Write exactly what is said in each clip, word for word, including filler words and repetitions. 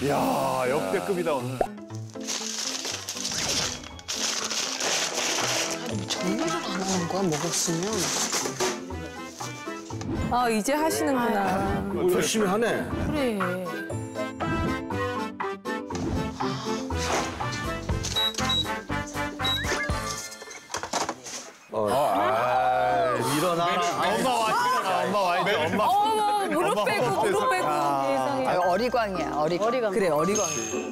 이야, 역대급이다, 오늘. 정리를 안 하는 거야, 먹었으면. 아, 이제 하시는구나. 열심히 하네. 그래. 어, 아, 일어나라. 엄마 와, 일어나. 엄마 와, 이제 엄마. 어, 무릎 빼고, 무릎 빼고. 아, 어리광이야, 어리광. 어리광. 그래, 어리광.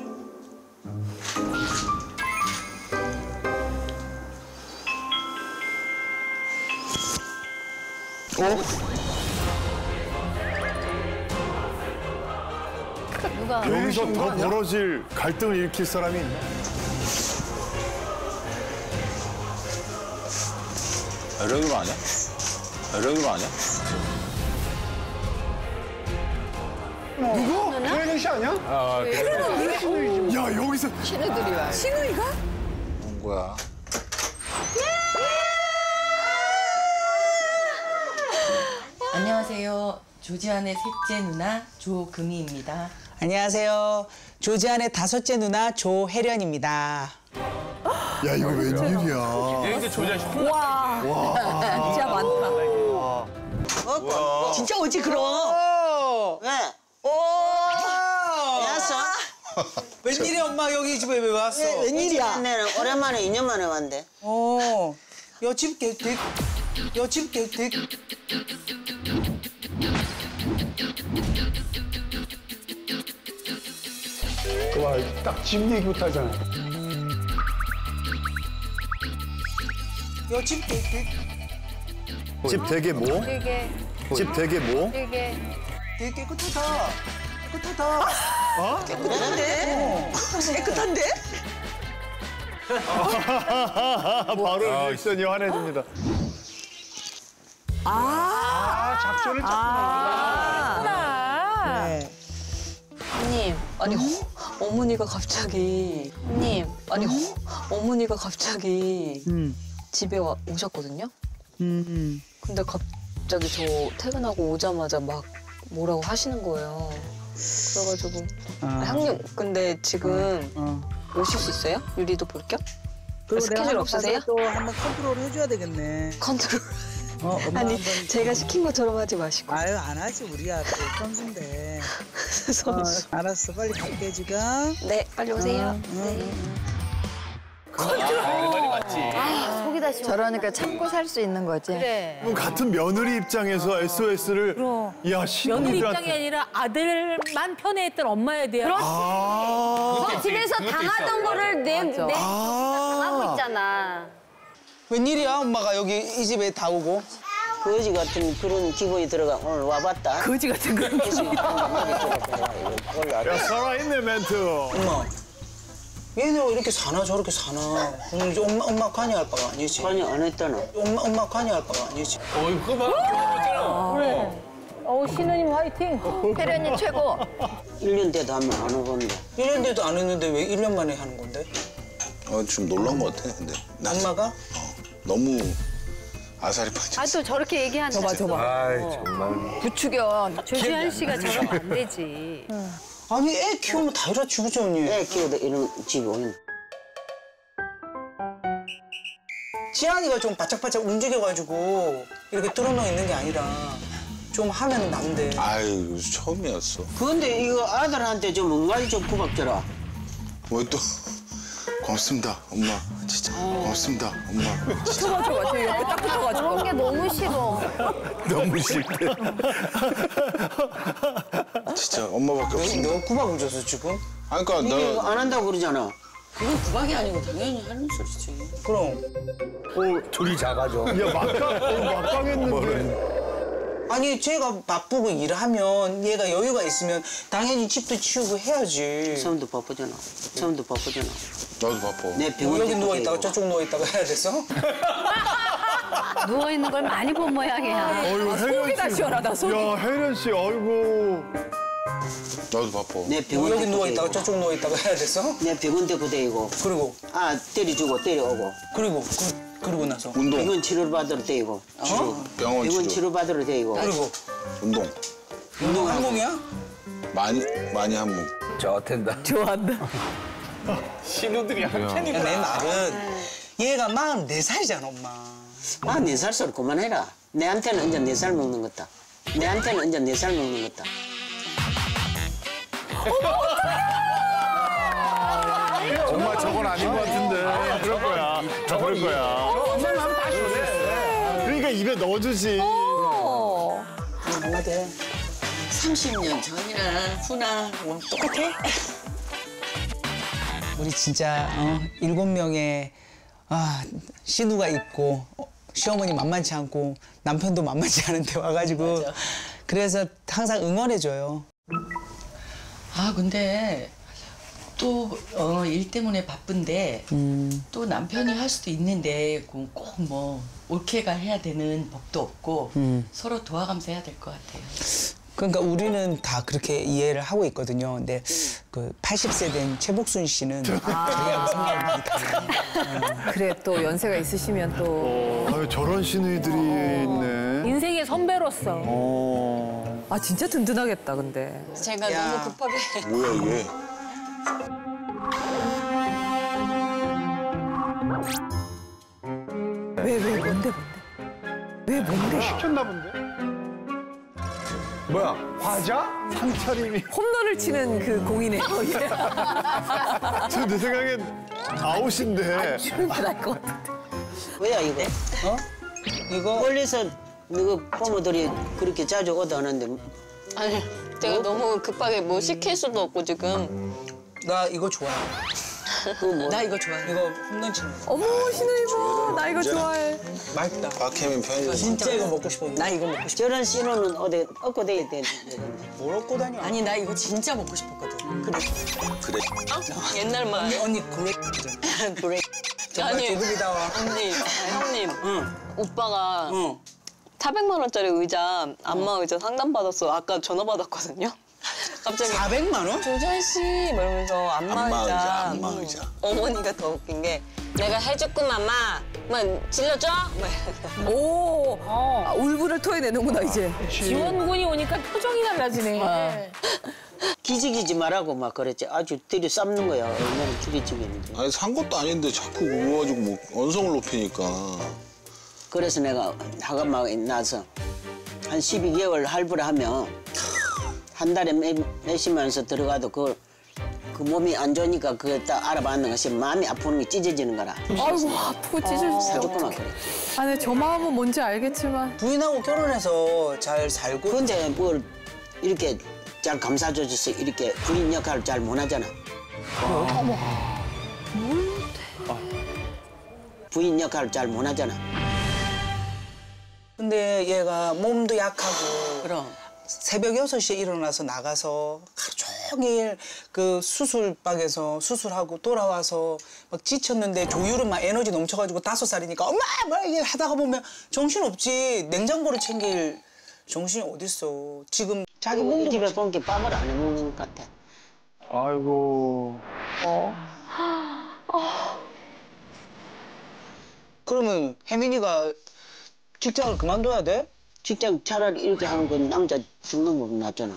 누가 여기서 더 벌어질 갈등을 일으킬 사람이 있나? 이러는 거 아니야? 이러는 거 아니야? 누구? 혜연 씨 아니야? 야, 여기서. 친구들이 와요. 신우이가? 뭔 거야? 안녕하세요. 조지안의 셋째 누나 조금희입니다. 안녕하세요. 조지안의 다섯째 누나 조혜련입니다. 야, 이거 웬일이야. 이게 이제 조지안 씨. 와. 진짜 많다. 어? 진짜 오지 그럼. 왜? 오! 왔어? 웬일이야 엄마 여기 집에 왜 왔어? 왜, 웬일이야? 내는 오랜만에 이 년 만에 왔는데. 어. 여집 개택. 여집 개택. 와, 딱 집 얘기부터 하잖아. 여집 개택. 집 되게 뭐? 되게, 집 되게 뭐? 되게. 되게 깨끗하다. 깨끗하다. 어? 깨끗한데? 깨끗한데? 바로 리액션이 환해집니다. 아, 작전을 짰구나. 네. 형님, 아니, 호, 어머니가 갑자기. 형님, 아니, 호, 어머니가 갑자기 음. 집에 와, 오셨거든요? 음. 근데 갑자기 저 퇴근하고 오자마자 막 뭐라고 하시는 거예요. 그래가지고. 아. 아, 형님, 근데 지금 어. 오실 수 있어요? 유리도 볼 겸? 그리고 스케줄 내가 한번 없으세요? 가서 또 한번 컨트롤 해줘야 되겠네. 컨트롤. 어, 엄마 아니, 한번. 제가 시킨 것처럼 하지 마시고. 아유 안 하지 우리야 또 선수인데. 어, 선수. 알았어 빨리 갈게 지금. 네, 빨리 오세요. 네. 저러니까 참고 살 수 있는 거지. 그래. 같은 며느리 입장에서 에스오에스를. 그럼. 야, 며느리 신우들한테. 입장이 아니라 아들만 편애했던 엄마에 대한. 아. 너 집에서 당하던 거를 내, 내 아. 당하고 있잖아. 웬일이야 엄마가 여기 이 집에 다 오고. 거지 같은 그런 기분이 들어가 오늘 와봤다. 거지 같은 그런 그래서 야, 살아있네, 멘트. 엄마. 얘는 왜 이렇게 사나 저렇게 사나. 오늘 이제 엄마 엄마 관여할 바가 아니지. 관여 안 했다나. 엄마 엄마 관여할 바가 아니지. 어이, 그거 봐. 그래. 어우, 신우님 화이팅. 혜련이 최고. 일 년 돼도 하면 안 해본다. 일 년 돼도 안 했는데 왜 일 년 만에 하는 건데? 어, 좀 놀란 것 같아, 근데. 나 엄마가? 어, 너무 아사리 빠졌어. 아, 또 저렇게 얘기한다. 저봐, 저봐. 아이, 정말. 부추겨. 조지한 씨가 저러면 안 되지. 아니 애 키우면 다 이렇지 그죠 언니? 애 키우다 이런 집이 오는. 지안이가 좀 바짝바짝 움직여가지고 이렇게 뚫어놓어 있는 게 아니라 좀 하면 난데. 아유, 처음이었어. 그런데 이거 아들한테 좀 엉갈이 좀 구박져라. 왜 또. 고맙습니다, 엄마. 진짜. 고맙습니다, 엄마. 저봐, 저봐. 저 옆에 딱 붙어가지고. 그런 게 너무 싫어. 너무 싫대. 진짜 엄마밖에 너, 없어. 너 구박을 줬어 지금? 아니, 그러니까 이게 이거 나. 안 한다고 그러잖아. 그건 구박이 아니고 당연히 하는 소리지. 그럼. 둘이 작아져. 야, 막강, 어, 막강했는데. 아니 제가 바쁘고 일하면 얘가 여유가 있으면 당연히 집도 치우고 해야지. 처음도 바쁘잖아. 처음도 바쁘잖아. 나도 바빠. 내 뭐 병원 여기 데리고 누워있다가 다니고. 저쪽 누워있다가 해야 돼서? 누워있는 걸 많이 본 모양이야. 어이구, 속이 다 시원하다, 속이. 야, 혜련 씨, 아이고. 나도 바빠. 내 뭐 병원 여기 데리고 누워있다가 다니고. 저쪽 누워있다가 해야 돼서? 내 병원 데리고 다니고. 그리고 아 때려주고 때려오고. 그리고 그, 그러고 나서 운동. 병원 치료를 받으러 다니고. 치료. 병원 병원 치료. 치료 받으러 다니고. 그리고 운동. 운동 항공이야? 많이, 많이 한 몸. 좋댄다. 좋아한다. 신우들이 한편이 내 말은 얘가 마흔네 살이잖아, 엄마. 아, 네 살 소리 그만해라. 내한테는 언제 네 살 먹는 것다. 내한테는 언제 네 살 먹는 것다. 엄마 저건 아닌 것 같은데. 그럴 거야. 저 그럴 거야. 엄마는 하면 다시 오네. 그러니까 입에 넣어주지. 한마디 해. 삼십 년 전이나 후나 뭐 똑같아? 우리 진짜 어, 일곱 명의 아, 신우가 있고 어, 시어머니 만만치 않고 남편도 만만치 않은데 와가지고 맞아. 그래서 항상 응원해줘요. 아 근데 또 어, 일 때문에 바쁜데 음. 또 남편이 할 수도 있는데 꼭 뭐 옳게가 해야 되는 법도 없고 음. 서로 도와가면서 해야 될 것 같아요. 그러니까 우리는 다 그렇게 이해를 하고 있거든요. 근데 그 팔십 세 된 최복순 씨는 저희하고 생각이 많이 달라요. 그래 또 연세가 있으시면 또 아유, 저런 신우이들이 있네. 인생의 선배로서. 어. 아 진짜 든든하겠다 근데. 제가 야. 너무 급하게 뭐야 이게? 왜 왜 뭔데 뭔데? 왜 뭔데? 시켰나 본데? 뭐야? 과자? 상차림이. 홈런을 치는 그 공이네요. 저 내 생각엔 아웃인데. 날것 같은데. 왜야 이거? 어? 이거 멀리서 누구 부모들이 그렇게 자주 오다는데 아니 제가 너무 급하게 뭐 시킬 수도 없고 지금 나 이거 좋아해. 나 이거 좋아해. 이거 홈런 치는 거. 어머 신우이모 나 이거 좋아해. 맛있다. 박혜민 편의점. 진짜 이거 먹고 싶어. 나 이거 먹고 싶어. 저런 신호는 어디 얻고 다야 되는데. 뭘 얻고 다녀? 아니 나 이거 진짜 먹고 싶었거든. 그래. 그래. 옛날 말. 언니 그래. 그래. 정말 아니. 조급이다 와. 언니, 아니, 형님, 응. 오빠가 응. 사백만 원짜리 의자, 안마 의자 상담 받았어. 아까 전화 받았거든요. 갑자기 사백만 원? 조전 씨, 뭐 이러면서 안마 안마 의자. 의자, 안마 의자. 어머니가 더 웃긴 게 내가 해줬구만, 마. 뭐 질러줘? 뭐 이러면서. 오, 아, 울분을 토해내는구나 이제. 지원군이 오니까 표정이 달라지네. 기지기지 말라고 막 그랬지. 아주 들이 삶는 거야. 얼마나 죽이지겠는지. 아니 산 것도 아닌데 자꾸 그거 가지고 뭐 언성을 높이니까. 그래서 내가 하간막에 나서 한 십이 개월 할부를 하면 한 달에 몇, 몇십만 원씩 들어가도 그, 그 몸이 안 좋으니까 그거 딱 알아봤는 것이 마음이 아프는 게 찢어지는 거라. 아이고 아프고 찢어졌어. 사줬구만 그래. 아, 근데 저 마음은 뭔지 알겠지만. 부인하고 결혼해서 잘 살고. 근데 뭘 이렇게 잘 감싸줘서 이렇게 부인 역할을 잘 못하잖아. 어머. 부인 역할을 잘 못하잖아. 근데 얘가 몸도 약하고. 그럼. 새벽 여섯 시에 일어나서 나가서 하루 종일 그 수술방에서 수술하고 돌아와서 막 지쳤는데 조율은 막 에너지 넘쳐가지고 다섯 살이니까 엄마! 막 이게 하다가 보면 정신없지. 냉장고를 챙길 정신이 어딨어. 지금 자기 우리 몸도 집에 본 게 밥을 안 해먹는 것 같아. 아이고. 그러면 혜민이가 직장을 그만둬야 돼? 직장 차라리 이렇게 하는 건 남자 죽는 거보다 낫잖아.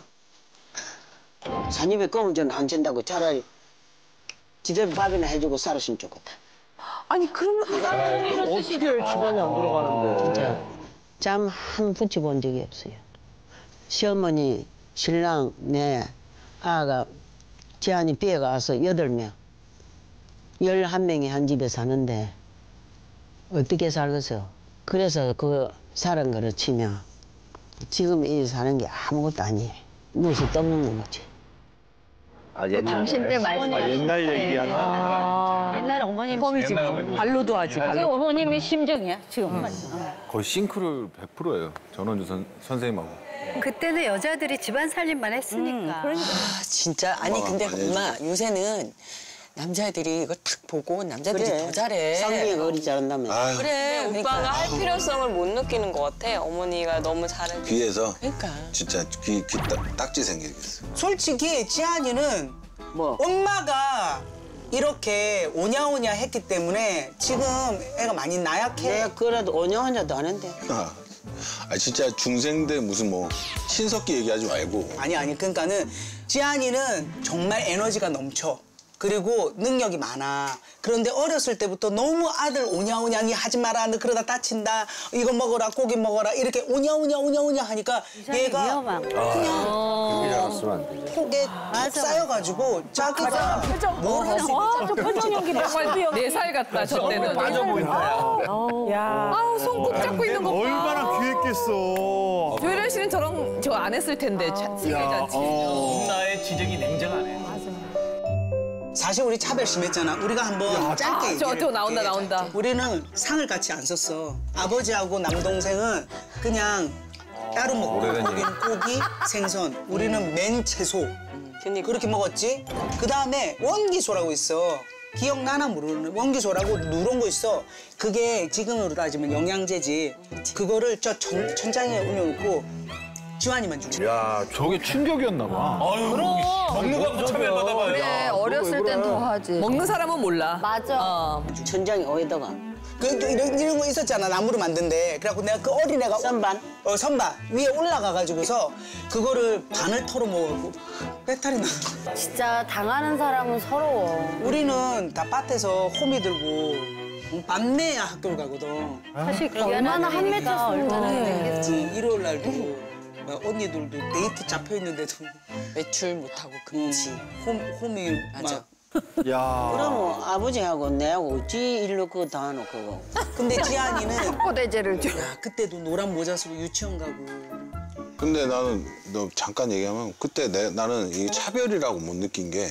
산입에 껌을 저는 안 준다고 차라리 집에 밥이나 해주고 살았으면 좋겠다. 아니 그러면 어떻게 집안이 안 돌아가는데. 진짜 짬 한 붙여본 적이 없어요. 시어머니, 신랑, 내 아가 지안이 비해가 와서 여덟 명. 열한 명이 한 집에 사는데 어떻게 살겠어요? 그래서 그 사는 거를 치면 지금 이 사는 게 아무것도 아니에요. 무엇이 떠먹는 거지. 아, 옛날. 당신 때 말씀. 아, 옛날 얘기하나? 옛날 어머님 뻥이지 발로도 하지 발로. 어머님의 심정이야 지금. 거의 싱크로율 백 퍼센트예요. 전원주 선, 선생님하고. 그때는 여자들이 집안 살림만 했으니까. 아 진짜 아니 근데 많이 엄마 요새는 남자애들이 이걸 탁 보고 남자들이 그래. 더 잘해. 쌍둥이가 어리지 않는다면. 아유, 그래 오빠가 그러니까. 할 필요성을 못 느끼는 것 같아. 어머니가 너무 잘해. 귀에서 그러니까. 진짜 귀, 귀 딱, 딱지 생기겠어. 솔직히 지안이는 뭐? 엄마가 이렇게 오냐오냐 했기 때문에 지금 애가 많이 나약해. 내가 그래도 오냐오냐도 안 했는데. 아, 아 진짜 중생대 무슨 뭐 신석기 얘기하지 말고. 아니 아니 그러니까는 지안이는 정말 에너지가 넘쳐. 그리고 능력이 많아. 그런데 어렸을 때부터 너무 아들 오냐오냐니 하지 마라. 너 그러다 다친다. 이거 먹어라. 고기 먹어라. 이렇게 오냐오냐 오냐오냐 하니까 얘가 위험한 거. 그냥 속에 쌓여가지고 자기가 뭘 할 수 와, 저 표정 연기 정말 네 살 같다, 저 때는. 빠져 보인다. 야. 아우, 손 꼭 잡고 있는 거 봐. 얼마나 귀했겠어. 조혜련 씨는 저런 저 안 했을 텐데, 자- 생일 잔치. 나의 지적이 냉정하네. 사실 우리 차별 심했잖아. 우리가 한번 짧게 아, 저, 얘기를 저 나온다, 해볼게. 나온다. 우리는 상을 같이 안 썼어. 아버지하고 남동생은 그냥 따로 먹고 거긴 고기, 생선. 우리는 맨 채소. 그렇게 먹었지. 그 다음에 원기소라고 있어. 기억나나 모르는 원기소라고 누런 거 있어. 그게 지금으로 따지면 영양제지. 그거를 저 천, 천장에 올려놓고 지환이만 주고. 야, 저게 충격이었나 봐. 먹는 거 갖고 차별받아 봐요. 그래, 어렸을 땐 더 하지. 먹는 사람은 몰라. 맞아. 어. 천장에 어디다가 그 이런, 이런 거 있었잖아. 나무로 만든데. 그래갖고 내가 그 어린애가 선반? 어 선반 위에 올라가가지고서 그거를 반을 털어 먹고 배탈이 나. 진짜 당하는 사람은 서러워. 우리는 다 밭에서 호미 들고 밤내야 학교를 가거든. 사실 얼마나 한 맺혔으면 얼마나 그랬지. 일요일 날도 막 언니들도 데이트 잡혀 있는데도 외출 못하고 금치. 홈 홈이 맞아. 막. 야. 그럼 아버지하고 내하고 어찌 일로 그거 다 해놓고 근데 지안이는 포대제를 줘. 야 그때도 노란 모자 쓰고 유치원 가고. 근데 나는 너 잠깐 얘기하면 그때 내, 나는 이 차별이라고 못 느낀 게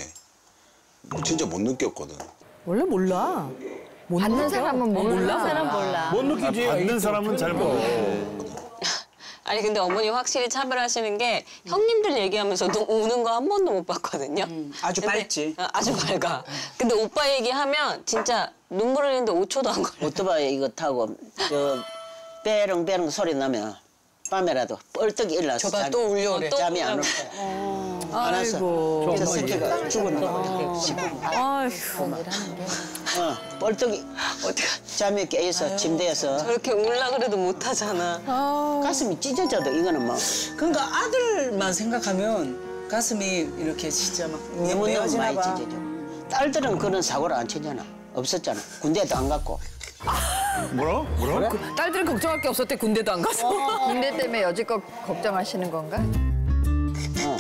진짜 못 느꼈거든. 원래 몰라. 못 받는 느껴? 사람은 몰라. 몰라. 사람 몰라. 못 느끼지. 받는 사람은 잘 모르. 아니 근데 어머니 확실히 차별하시는 게 형님들 얘기하면서도 우는 거 한 번도 못 봤거든요. 음, 아주 근데- 밝지. 어, 아주 밝아. 근데 오빠 얘기하면 진짜 눈물 흘리는데 오 초도 안 걸려. 오토바이 이거 타고 저 빼렁빼렁 소리 나면 밤에라도 뻘떡 일어나서 저봐 잠- 또 울려 그래. 잠이 안 올 또 거야. 알았어. 아이고. 저 새끼가 죽었나 봐. 아이고. 어, 뻘떡이 잠이 깨어서 침대에서 저렇게 울라 그래도 못 하잖아. 가슴이 찢어져도 이거는 뭐 그러니까 아들만 생각하면 가슴이 이렇게 진짜 막 너무너무 메어지나 많이 봐. 찢어져. 딸들은 그런 사고를 안 치잖아. 없었잖아. 군대도 안 갔고. 뭐라? 뭐라? 딸들은 걱정할 게 없었대, 군대도 안 가서. 군대 때문에 여지껏 걱정하시는 건가? 어.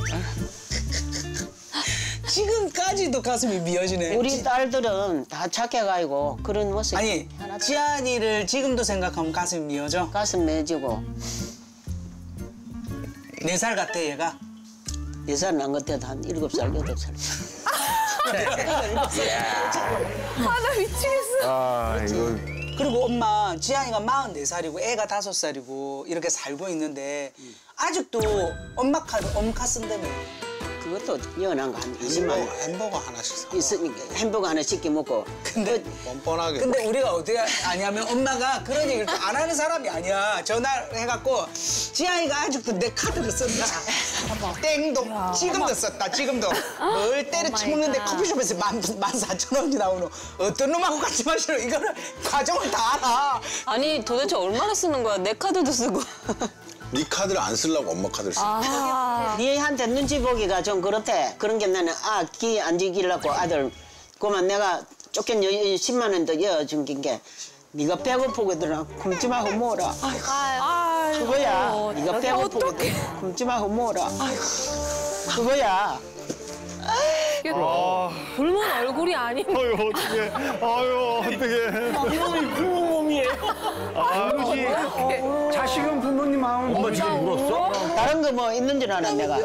지금까지도 가슴이 미어지네. 우리 딸들은 다 착해가지고 그런 모습. 아니 지안이를 지금도 생각하면 가슴이 미어져. 가슴 매지고 네 살 같아 얘가. 예산 안 그때도 한 일곱 살 여덟 살. 아, 나 미치겠어. 아, 이거. 그리고 엄마 지안이가 마흔네 살이고 애가 다섯 살이고 이렇게 살고 있는데 아직도 엄마 카드 엄카 쓴다며. 그것도 연한 거 한 이십만 원. 햄버거 하나씩 사. 있으니까 햄버거 하나 시켜 먹고. 근데 뻔뻔하게. 근데 우리가 어떻게 아냐면 엄마가 그런 얘기를 또 안 하는 사람이 아니야. 전화를 해갖고 지아이가 아직도 내 카드를 쓴다. 땡동. 지금도 썼다. 지금도. 뭘 때려 치먹는데 커피숍에서 만, 만 사천 원이 나오노. 어떤 놈하고 같이 마시노. 이거를 과정을 다 알아. 아니 도대체 얼마나 쓰는 거야? 내 카드도 쓰고. 네 카드를 안 쓰려고 엄마 카드를 쓴다. 니한테 눈치 보기가 좀 그렇대. 그런 게 나는 아, 기 안 지키려고 아들. 그만 내가 쫓긴 여, 십만 원도 여준 게 네가 배고프거든 굶지마고 먹어라. 그거야. 네가 배고프거든 굶지마고 먹어라. 그거야. 이게 굶은 얼굴이 아닌. 아유, 어떡해. 아유, 어떡해. 이놈이 굶은 몸이에요. 아버지. 자식은 부모님 마음. 엄마 지금 울었어? 다른 거 뭐 있는 줄 아나 내가.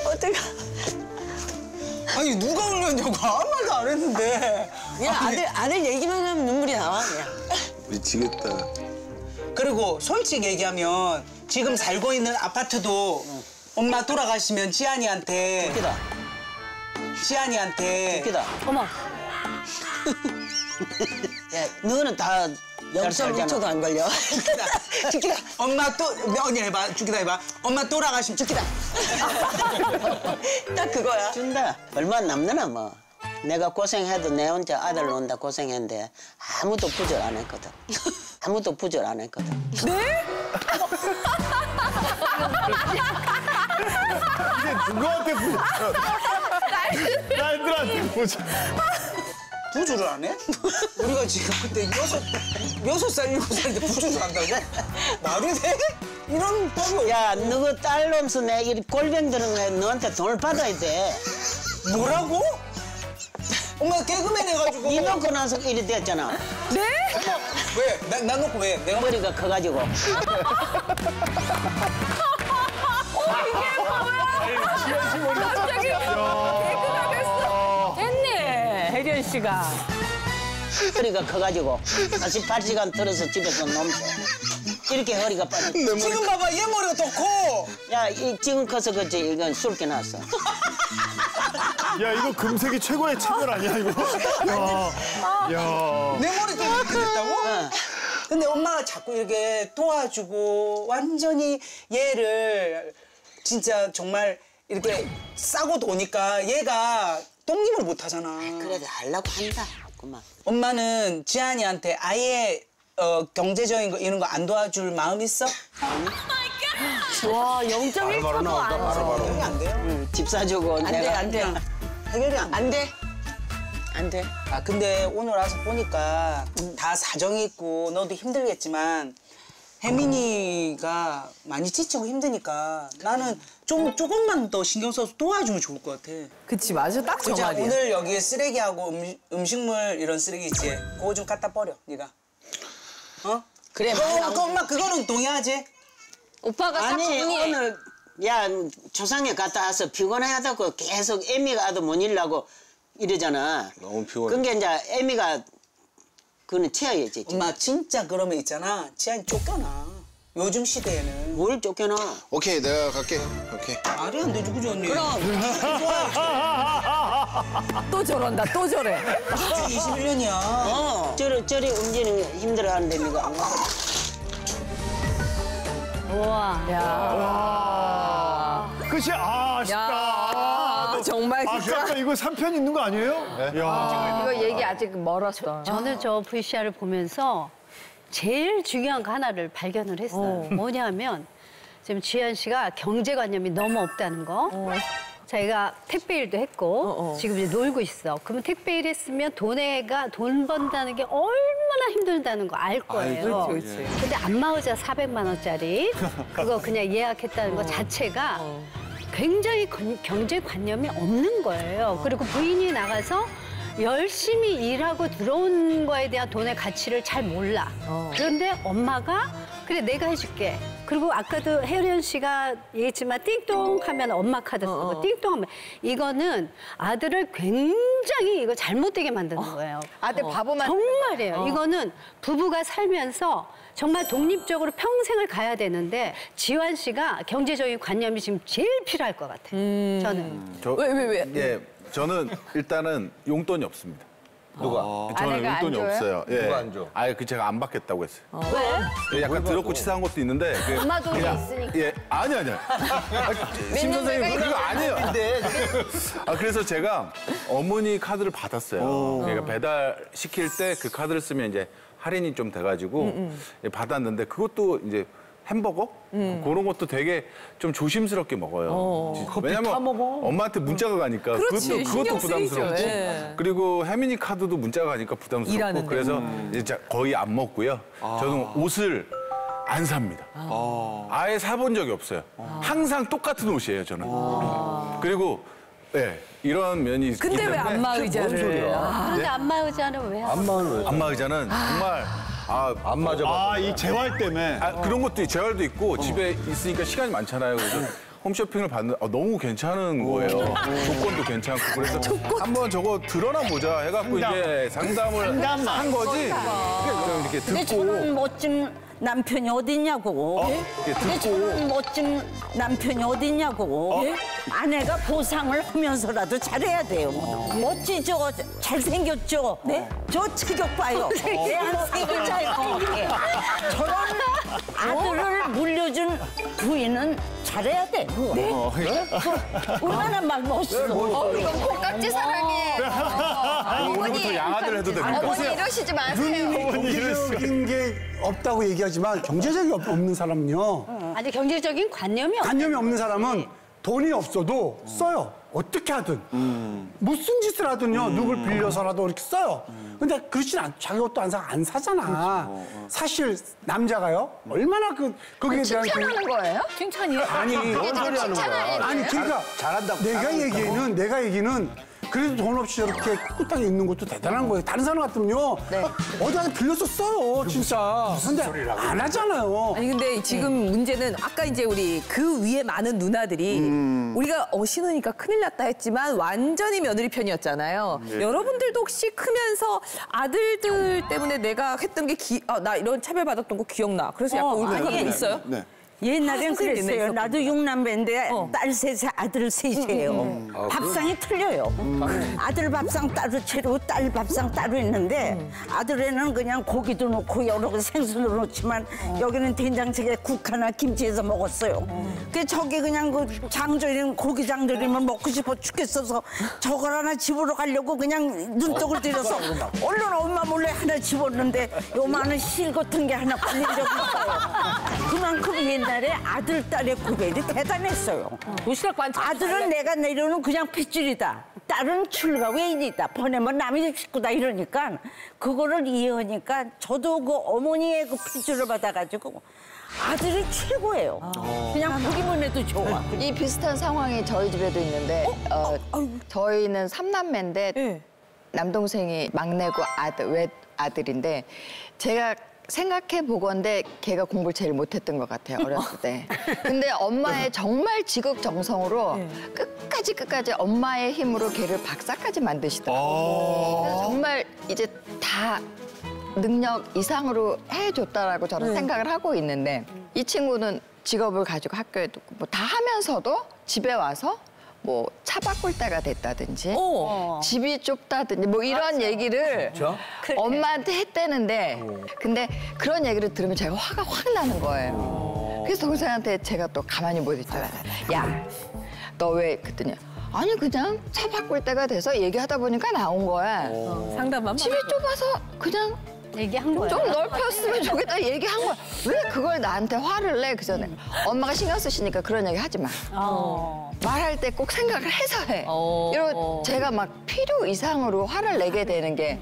아니 누가 울렸냐고 아무 말도 안 했는데. 야 아들 아들 얘기만 하면 눈물이 나와 그냥. 미치겠다. 그리고 솔직히 얘기하면 지금 살고 있는 아파트도 엄마 돌아가시면 지안이한테 웃기다. 지안이한테 웃기다. 어머. 야, 너는 다 영점 일 초도 안 걸려. 죽기다. 죽기다. 엄마 또 언니 해봐. 죽기다 해봐. 엄마 돌아가시면 죽기다. 딱 그거야. 준다. 얼마 남느나 뭐. 내가 고생해도 내 혼자 아들 놓는다 고생했는데 아무도 부절 안 했거든. 아무도 부절 안 했거든. 네? 이게 누구한테 부자? 딸들한테 부자. 부주를 안 해? 우리가 지금 그때 여섯, 여섯 살, 일곱 살인데 부주를 한다고? 말이 돼? 이런 법이 야, 너그 딸놈서 내 이 골병 들은 거에 너한테 돈을 받아야 돼. 뭐라고? 엄마 개그맨 해가지고. 니 놓고 나서 이리 됐잖아. 네? 어머, 왜? 나, 나 놓고 왜? 내가 머리가 커가지고. 갑자기 개그가 됐어. 됐네, 혜련 씨가. 허리가 커가지고 사십팔 시간 들어서 집에서 넘쳐. 이렇게 허리가 빠져. 지금 봐봐, 얘 머리가 더 커. 야, 이 지금 커서 그지 이건 술 깨놨어. 야, 이거 금색이 최고의 채널 아니야, 이거? 야, 야. 내 머리도 이렇게 됐다고? 어. 근데 엄마가 자꾸 이렇게 도와주고 완전히 얘를 진짜 정말 이렇게 싸고 도니까 얘가 똥님을 못 하잖아. 그래도 하려고 한다. 그만. 엄마는 지한이한테 아예 어, 경제적인 거 이런 거 안 도와줄 마음 있어? 와, 영 점 일 초도 안 해. 해결이 안 돼요. 응, 집 사주고 안 돼, 내가 안 돼. 해결이 안 돼. 안 돼. 안 돼. 아 근데 오늘 와서 보니까 다 사정이 있고 너도 힘들겠지만 혜민이가 많이 지치고 힘드니까 나는 좀 조금만 더 신경 써서 도와주면 좋을 것 같아. 그치, 맞아. 딱 저 진짜 말이야. 오늘 여기에 쓰레기하고 음, 음식물 이런 쓰레기 있지? 그거 좀 갖다 버려, 네가. 어? 그래, 그거, 많이 그거 엄마 그거는 동의하지? 오빠가 싹 아니 정리해. 오늘 야 조상에 갔다 와서 피곤해하다고 계속 애미가 아도 못 일라고 이러잖아. 너무 피곤해. 그러니까 이제 애미가 그거는 치워야지. 엄마 진짜 그러면 있잖아. 지한이 쫓겨나. 요즘 시대에는. 뭘 쫓겨나? 오케이, 내가 갈게. 오케이. 말이 안 되지, 그지 언니? 그럼. 또 저런다, 또 저래. 이십일 년이야. 어. 저리 저리 움직이는 게 힘들어하는데 니가. 우와. 야. 끝이 아, 아쉽다. 야, 정말 아, 진짜. 그러니까 이거 삼 편 있는 거 아니에요? 야. 이거 얘기 아직 멀었어. 저는 저 브이씨알을 보면서 제일 중요한 거 하나를 발견을 했어요. 뭐냐면 지금 지현 씨가 경제관념이 너무 없다는 거. 자기가 택배 일도 했고 어, 어. 지금 이제 놀고 있어. 그러면 택배 일 했으면 돈에가 돈 번다는 게 얼마나 힘들다는 거 알 거예요. 그렇지, 그렇지. 근데 안마의자 사백만 원짜리 그거 그냥 예약했다는 거 자체가 굉장히 건- 경제관념이 없는 거예요. 그리고 부인이 나가서 열심히 일하고 들어온 거에 대한 돈의 가치를 잘 몰라. 어. 그런데 엄마가 그래 내가 해줄게. 그리고 아까도 혜련 씨가 얘기했지만 띵동 하면 엄마 카드 쓰고 어, 어. 띵동 하면 이거는 아들을 굉장히 이거 잘못되게 만드는 거예요. 아들 바보 만 정말이에요. 이거는 부부가 살면서 정말 독립적으로 평생을 가야 되는데 지환 씨가 경제적인 관념이 지금 제일 필요할 것 같아요. 저는. 저, 왜, 왜, 왜? 예, 저는 일단은 용돈이 없습니다. 누가? 저는 아내가 안 용돈이 줘요? 없어요. 예. 누가 안 줘? 아예 그 제가 안 받겠다고 했어요. 왜? 예, 약간 더럽고 치사한 것도 있는데. 그 엄마 돈이 그냥- 있으니까. 예, 아니 아니요. 아, 심 선생님 그거 아니에요. 아 그래서 제가 어머니 카드를 받았어요. 그러니까 배달 시킬 때 그 카드를 쓰면 이제 할인이 좀 돼가지고 예, 받았는데 그것도 이제 햄버거 그런 것도 되게 좀 조심스럽게 먹어요. 왜냐면 엄마한테 문자가 가니까 그렇지, 그것도 그것도 신경 쓰이죠. 부담스럽고 예. 그리고 혜민이 카드도 문자가 가니까 부담스럽고 일하는데. 그래서 이제 거의 안 먹고요. 저는 옷을 안 삽니다. 아예 사본 적이 없어요. 항상 똑같은 옷이에요, 저는. 그리고 예, 이런 면이 있기 근데 때문에 왜 안마의자를? 아, 그런데 안마의자는 왜 하세요? 안마는 왜? 안마의자는 정말 아, 안 맞아. 아, 이 재활 때문에. 아, 그런 것도 재활도 있고 집에 있으니까 시간이 많잖아요. 그래서 홈쇼핑을 봤는데 아, 너무 괜찮은 거예요. 조건도 괜찮고 그래서 한번 저거 드러나 보자 해갖고 이제 상담을 한 거지. 그럼 이렇게 근데 듣고 저런 멋진 남편이 어딨냐고. 이렇게 근데 듣고 저런 멋진 남편이 어딨냐고. 아내가 보상을 하면서라도 잘해야 돼요. 멋지죠? 잘생겼죠? 네? 저 체격 봐요. 내한 세 글자일 것 같아. 저런 아들을 물려준 부인은 잘해야 돼. 네? 얼마나 막 멋있어. 어, 이건 콩깍지 사랑이에요. 오늘부터 양아들 해도 됩니까? 어머니 이러시지 마세요. 누님이 경제적인 게 없다고 얘기하지만 경제적이 없- 없는 사람은요. 아니 경제적인 관념이 없 관념이 없는 사람은 돈이 없어도 써요. 어떻게 하든. 무슨 짓을 하든요. 누굴 빌려서라도 이렇게 써요. 근데 그렇진 않, 자기 것도 안 사, 안 사잖아. 사실 남자가요. 얼마나 그, 거기에 대한. 그- 칭찬하는 거예요? 칭찬이요? 아니, 이게 다 칭찬 아니에요? 아니, 그러니까 잘한다고 내가 잘한다고. 얘기에는, 내가 얘기는 그래도 돈 없이 저렇게 꿋꿋하게 있는 것도 대단한 거예요. 다른 사람 같으면요. 네. 어디한테 빌려서 써요, 진짜. 근데 안 하잖아요. 아니 근데 지금 문제는 아까 이제 우리 그 위에 많은 누나들이 우리가 어 신우니까 큰일 났다 했지만 완전히 며느리 편이었잖아요. 여러분들도 혹시 크면서 아들들 때문에 내가 했던 게 기, 아, 나 이런 차별 받았던 거 기억나. 그래서 약간 어, 울컥하는 거 아니, 있어요? 네. 옛날엔 선생님 그랬어요. 있었거든요. 나도 육남매인데 어. 딸 셋에 아들 셋이에요. 밥상이 틀려요. 아들 밥상 따로 차리고 딸 밥상 따로 있는데 아들에는 그냥 고기도 넣고 여러 가지 생선도 넣지만 여기는 된장찌개 국 하나 김치해서 먹었어요. 그 저기 그냥 그 장조림 고기 장조림을 먹고 싶어 죽겠어서 저걸 하나 집으러 가려고 그냥 눈독을 들여서 얼른 엄마 몰래 하나 집었는데 요만한 실 같은 게 하나 걸린 적이 있어요. 그만큼 옛날에 아들, 딸의 구별이 대단했어요. 도시락 반찬. 아들은 내가 내려오는 그냥 핏줄이다. 딸은 출가 외인이다. 보내면 남의 식구다 이러니까 그거를 이해하니까 저도 그 어머니의 그 핏줄을 받아가지고 아들이 최고예요. 그냥 보기만 해도 좋아. 이 비슷한 상황이 저희 집에도 있는데 어, 저희는 삼남매인데 네. 남동생이 막내고 아들 외 아들인데 제가 생각해 보건데 걔가 공부를 제일 못했던 것 같아요 어렸을 때. 근데 엄마의 정말 지극정성으로 끝까지 끝까지 엄마의 힘으로 걔를 박사까지 만드시더라고요. 그래서 정말 이제 다 능력 이상으로 해줬다라고 저는 생각을 하고 있는데 이 친구는 직업을 가지고 학교에도 뭐 다 하면서도 집에 와서 뭐 차 바꿀 때가 됐다든지 어. 집이 좁다든지 뭐 이런 얘기를 엄마한테 했다는데 근데 그런 얘기를 들으면 제가 화가 확 나는 거예요. 그래서 동생한테 제가 또 가만히 못 있잖아요. 야, 너 왜 그랬더니 아니 그냥 차 바꿀 때가 돼서 얘기하다 보니까 나온 거야. 상담만 집이 좁아서 그냥 얘기한 거야. 좀 넓혔으면 좋겠다 얘기한 거야. 왜 그걸 나한테 화를 내? 그 전에 엄마가 신경 쓰시니까 그런 얘기 하지 마. 어. 말할 때 꼭 생각을 해서 해. 어. 이러고 제가 막 필요 이상으로 화를 내게 되는 게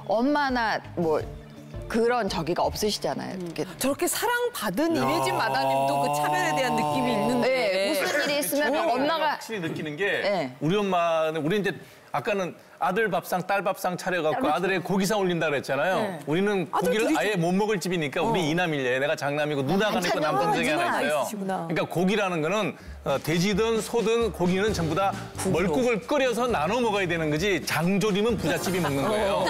엄마나 뭐 그런 저기가 없으시잖아요. 이렇게. 저렇게 사랑받은 이매진 마담님도 그 차별에 대한 느낌이 있는데. 네, 무슨 일이 있으면 엄마가 확실히 느끼는 게 네. 우리 엄마는 우리 이제 아까는 아들 밥상 딸 밥상 차려갖고 아들의 고기상 올린다 그랬잖아요. 네. 우리는 고기를 둘이죠. 아예 못 먹을 집이니까 우리 이남일녀 내가 장남이고 누나가 있고 반찬이 남동생이 하나 하나 있어요. 있으시구나. 그러니까 고기라는 거는 어, 돼지든 소든 고기는 전부 다 멀국을 끓여서 나눠 먹어야 되는 거지 장조림은 부잣집이 먹는 거예요.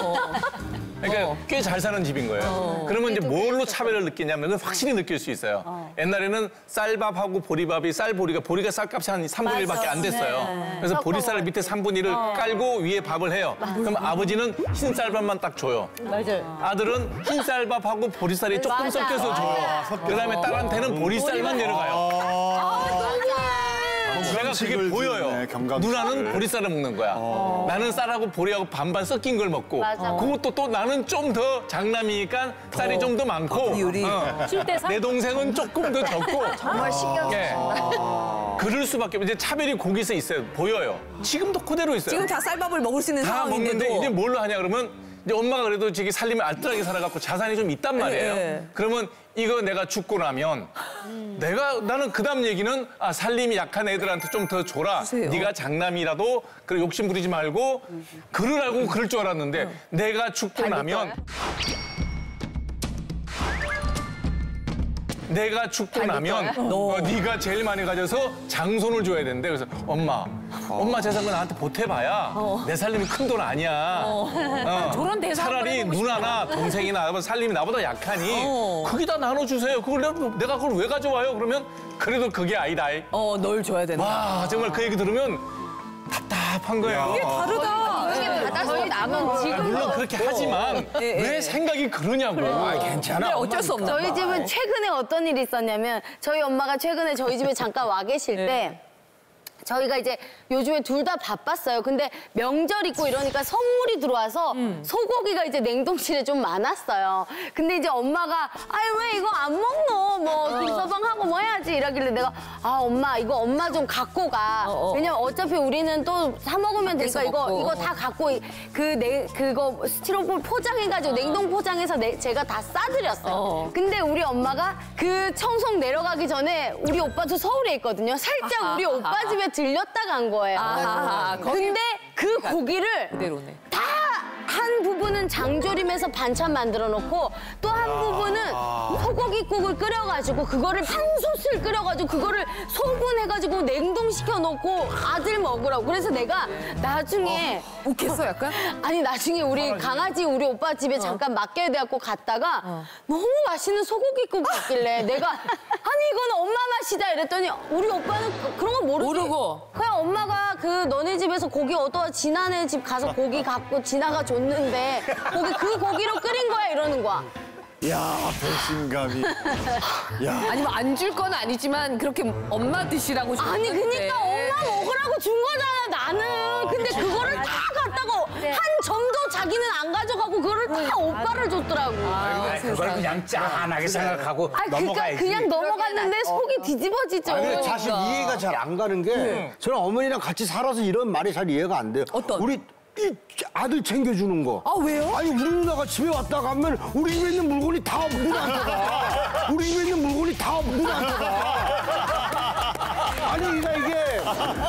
그러니까 꽤 잘 사는 집인 거예요. 그러면 이제 뭘로 차별을 느끼냐면 확실히 느낄 수 있어요. 옛날에는 쌀밥하고 보리밥이 쌀보리가 보리가 쌀값이 한 삼분의 일밖에 안 됐어요. 그래서 보리쌀 밑에 삼분의 일을 깔고 위에 밥을 해요. 그럼 아버지는 흰 쌀밥만 딱 줘요. 맞아요. 아들은 흰 쌀밥하고 보리쌀이 조금 맞아. 섞여서 줘요. 그다음에 딸한테는 보리쌀만 내려가요. 내가 그게 보여요. 누나는 보리쌀을 먹는 거야. 나는 쌀하고 보리하고 반반 섞인 걸 먹고 맞아. 그것도 또 나는 좀 더 장남이니까 쌀이 좀 더 많고 비율이. 어. 칠대 삼? 내 동생은 조금 더 적고 정말 신경 예. 그럴 수밖에 없어요. 이제 차별이 거기서 있어요. 보여요. 지금도 그대로 있어요. 지금 다 쌀밥을 먹을 수 있는 다 상황인데도. 먹는데 이제 뭘로 하냐 그러면 이제 엄마가 그래도 저기 살림을 알뜰하게 살아갖고 자산이 좀 있단 말이에요. 예. 그러면 이거 내가 죽고 나면 내가 나는 그다음 얘기는 아 살림이 약한 애들한테 좀 더 줘라. 주세요. 네가 장남이라도 그래 욕심 부리지 말고 그러라고 그럴 줄 알았는데 내가 죽고 나면 내가 죽고 나면 어, 네가 제일 많이 가져서 장손을 줘야 되는데 그래서 엄마 엄마 재산은 나한테 보태봐야 내 살림이 큰 돈 아니야. 어. 저런 대사 차라리 한번 해보고 누나나 동생이나 살림이 나보다 약하니 어. 거기다 나눠주세요. 그걸 내가, 내가 그걸 왜 가져와요? 그러면 그래도 그게 아니다. 어, 널 줘야 된다. 와 정말 그 얘기 들으면 답답한 거예요. 이게 다르다. 이게 받아서 남은 아, 지금 물론 그렇게 하지만 예, 예. 왜 생각이 그러냐고. 근데 어쩔 수 없나 저희 봐. 집은 최근에 어떤 일이 있었냐면 저희 엄마가 최근에 저희 집에 잠깐 와 계실 때 저희가 이제 요즘에 둘 다 바빴어요. 근데 명절 있고 이러니까 선물이 들어와서 음. 소고기가 이제 냉동실에 좀 많았어요. 근데 이제 엄마가 아유 왜 이거 안 먹노? 뭐 김서방하고 뭐 해야지 이러길래 내가 아 엄마 이거 엄마 좀 갖고 가. 어, 어. 왜냐면 어차피 우리는 또 사 먹으면 되니까 이거 먹고. 이거 다 갖고 그 내 그거 스티로폼 포장해가지고 어. 냉동 포장해서 내, 제가 다 싸드렸어요. 어. 근데 우리 엄마가 그 청송 내려가기 전에 우리 오빠도 서울에 있거든요. 살짝 아하, 우리 오빠 아하. 집에 들렸다 간 거예요. 아하, 근데 그 고기를 그대로네. 다 한 부분은 장조림에서 반찬 만들어 놓고 또 한 부분은 소고기국을 끓여가지고 그거를 한솥을 끓여가지고 그거를 소분해가지고 냉동시켜 놓고 아들 먹으라고. 그래서 내가 나중에 어, 웃겠어 약간? 아니 나중에 우리 강아지 우리 오빠 집에 어. 잠깐 맡겨야 돼갖고 갔다가 어. 너무 맛있는 소고기국이 있길래 내가 아니 이건 엄마 맛이다 이랬더니 우리 오빠는 그, 그런 거 모르지. 모르고 그냥 엄마가 그 너네 집에서 고기 얻어와 지난해 집 가서 고기 갖고 지나가 줬는데 고기 그 고기로 끓인 거야 이러는 거야. 야 배신감이. 야. 아니 뭐 안 줄 건 아니지만 그렇게 엄마 드시라고 준 아니 그러니까 엄마 먹으라고 준 거잖아 나는. 근데 그거를 다 갖다가 한 점도 자기는 안 가져가고 그거를 다 오빠를 줬더라고. 아, 그걸 그냥 짠하게 생각하고 아니, 넘어가야지. 그러니까 그냥 넘어갔는데 속이 뒤집어지죠. 아니, 근데 사실 이해가 잘 안 가는 게 네. 저는 어머니랑 같이 살아서 이런 말이 잘 이해가 안 돼요. 어떤? 우리 이 아들 챙겨주는 거. 아 왜요? 아니 우리 누나가 집에 왔다 가면 우리 집에 있는 물건이 다 누나한테 가. 우리 집에 있는 물건이 다 누나한테 가. 아니 그러니까 이게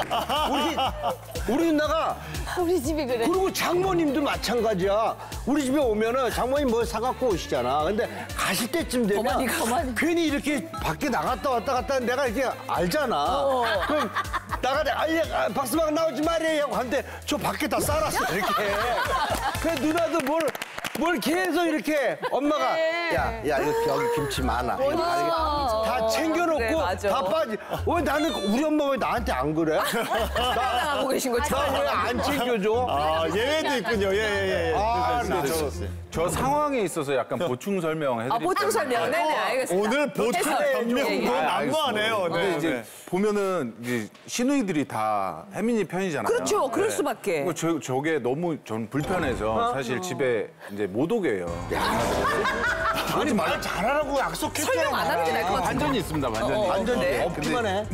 우리 우리 누나가 우리 집이 그래. 그리고 장모님도 마찬가지야. 우리 집에 오면은 장모님 뭐 사갖고 오시잖아. 근데 가실 때쯤 되면 가만히, 가만히. 괜히 이렇게 밖에 나갔다 왔다 갔다 하는 내가 이렇게 알잖아. 어. 그럼 나가 아, 박수방 나오지 말이에요 하고 한데 저 밖에 다 싸놨어 이렇게. 그래 누나도 뭘 뭘 계속 이렇게 엄마가 야야 야, 여기, 여기 김치 많아. 다 챙겨놓고 그래, 다 빠지. 왜 나는 우리 엄마 왜 나한테 안 그래? 나 하고 계신 것처럼 왜 안 챙겨줘? 아 예외도 있군요. 예예예. 예, 예. 아, 나 저, 저 상황에 있어서 약간 보충 설명해드릴게요. 아 보충 설명. 네네 알겠습니다. 오늘 보충 설명도 난무하네요. 근데 네, 이제 네. 보면은 이제 시누이들이 다 혜민이 편이잖아요. 그렇죠. 그럴 네. 수밖에. 저, 저게 너무 전 불편해서 사실 집에 이제 못 오게 해요. 아니 말 잘하라고 약속했잖아. 설명 안 하는 게 나을 것 같아. 완전히 있습니다. 완전히. 어, 어, 완전히 네. 없기만 해.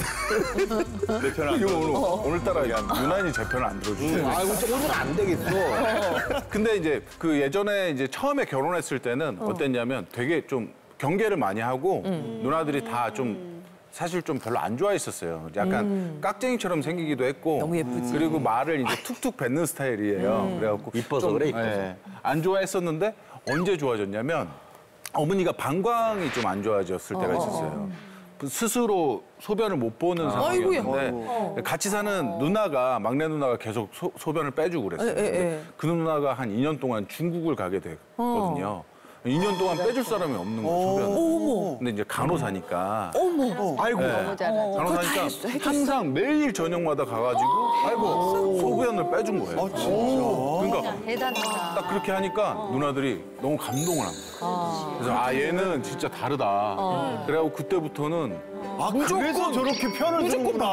내 편을 안 오늘, 오늘따라 유난히 제 편을 안 들어주세요. 아 오늘 안 되겠어. 근데 이제 그 예전에 이제 처음에 결혼했을 때는 어땠냐면 되게 좀 경계를 많이 하고 음. 누나들이 다 좀 사실 좀 별로 안 좋아했었어요. 약간 음. 깍쟁이처럼 생기기도 했고 너무 예쁘지. 그리고 말을 이제 툭툭 뱉는 스타일이에요. 음. 그래갖고 이뻐서 좀, 그래 이뻐서. 예, 안 좋아했었는데 언제 좋아졌냐면 어머니가 방광이 좀 안 좋아졌을 때가 있었어요. 스스로 소변을 못 보는 상황이었는데 같이 사는 누나가 막내 누나가 계속 소, 소변을 빼주고 그랬어요. 에, 에, 에. 그 누나가 한 이 년 동안 중국을 가게 됐거든요. 이 년 동안 빼줄 사람이 없는 거예요, 소변을. 어머. 근데 이제 간호사니까. 어머. 아이고. 네. 너무 잘하죠. 간호사니까 항상 매일 저녁마다 가가지고 아이고 소변을 빼준 거예요. 아, 진짜. 그러니까 대단하다. 딱 그렇게 하니까 누나들이 너무 감동을 한 거예요. 그래서 아 얘는 진짜 다르다. 그래갖고 그때부터는 아 그래서 저렇게 편을 드는구나.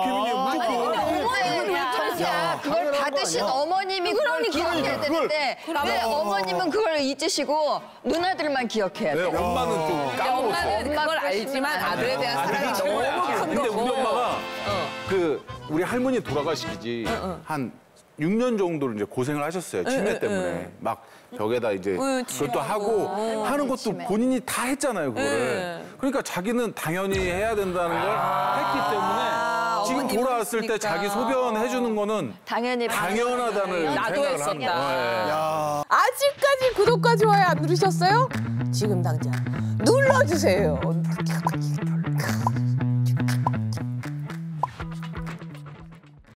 어머니는 왜 그러냐. 그걸 받으신 어머님이 그걸 기억해야 되는데 왜 어머님은 그걸 잊으시고 누나들만 기억해야 네, 돼요. 엄마는 좀 까먹었어. 엄마는 그걸 알지만 아들에 대한 사랑이 너무 큰 근데 거고. 우리 엄마가 그 우리 할머니 돌아가시기 한 육 년 정도를 이제 고생을 하셨어요. 치매 때문에. 막 벽에다 이제 그것도 하고 하는 것도 본인이 다 했잖아요, 그거를. 그러니까 자기는 당연히 해야 된다는 걸 했기 때문에 지금 돌아왔을 때 자기 소변 해주는 거는 당연히 당연하다는 나도 생각을 했었다. 하는 거예요. 아직까지 구독과 좋아요 안 누르셨어요? 지금 당장 눌러주세요.